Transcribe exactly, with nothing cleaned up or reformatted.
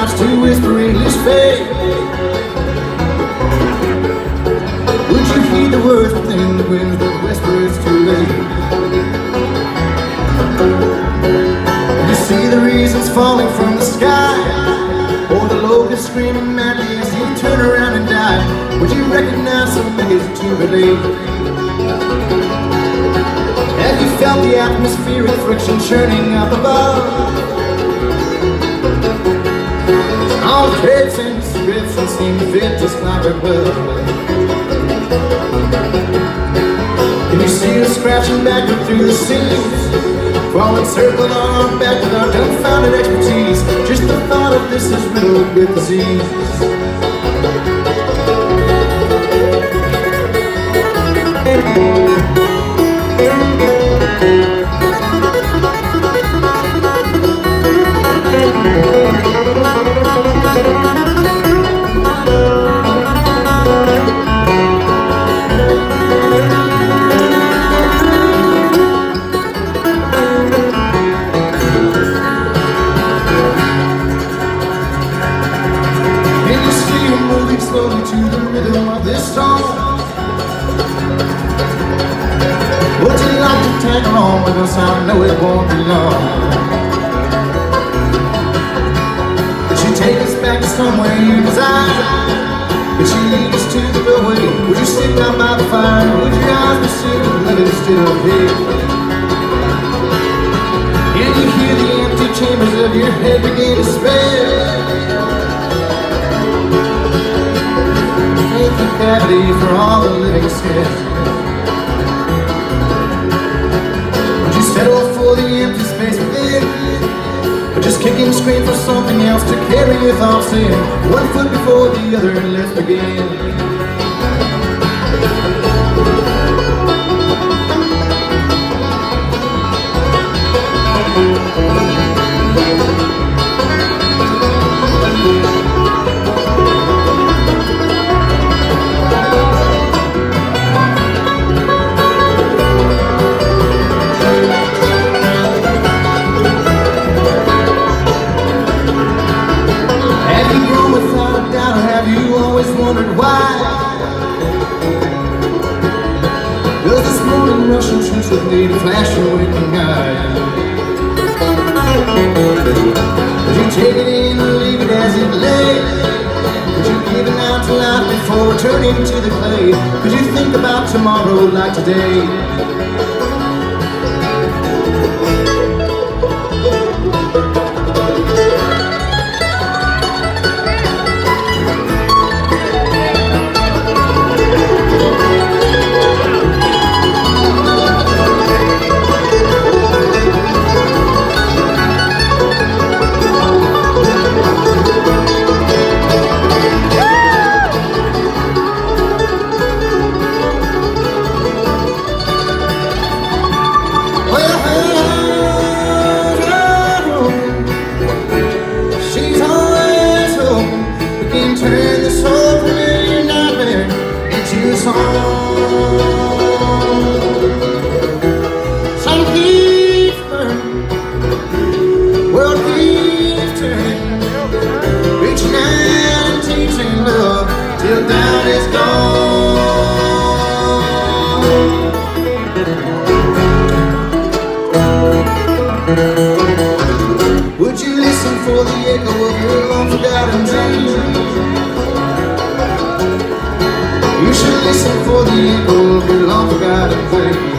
starts to whisper English fate. Would you heed the words within the winds that whisper it's too late? You see the reasons falling from the sky, or the locusts screaming madly as you turn around and die. Would you recognize something is too late? Have you felt the atmospheric friction churning up above? All drapes and descriptions seem fit just like a glove. Can you see us scratching backward through the seams, crawling circle on back with our dumbfounded expertise? Just the thought of this is riddled with disease. Slowly to the rhythm of this song. Would you like to tag along with us? I know it won't be long. Would you take us back to somewhere you desire? Would you lead us to the doorway? Would you sit down by the fire? Would your eyes be sealed with love instead of hate? Can you hear the empty chambers of your head begin to spell? The cavity for all the living skin. Would you settle for the empty space within, or just kick and scream for something else to carry your thoughts in, one foot before the other and let's begin. Wondered why does this morning Russian truth with me to flash your waking eye? Would you take it in and leave it as it lay? Would you give it out to life before returning to the clay? Could you think about tomorrow like today? Turn this whole familiar nightmare into a song. Sun keeps burning, world keeps turning, reaching out and teaching love till doubt is gone. Would you listen for the echo of your long forgotten dreams? You should listen for the echo of your long forgotten dreams.